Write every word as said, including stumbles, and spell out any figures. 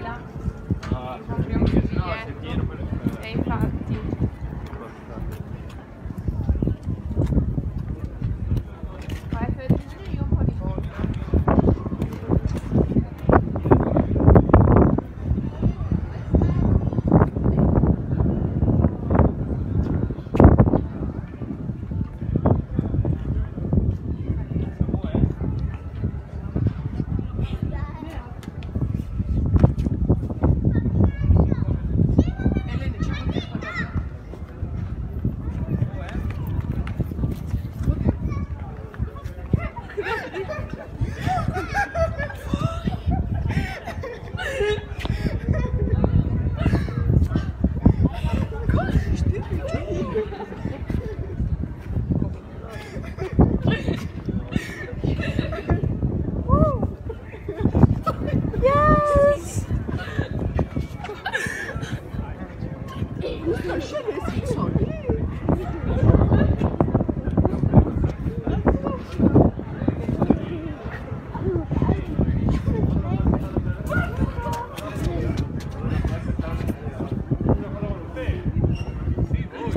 fila. Ah, Compriamo il no, biglietto. se pieno per E infatti. Vai a fare io un po' di volte. Shit, it's sorry.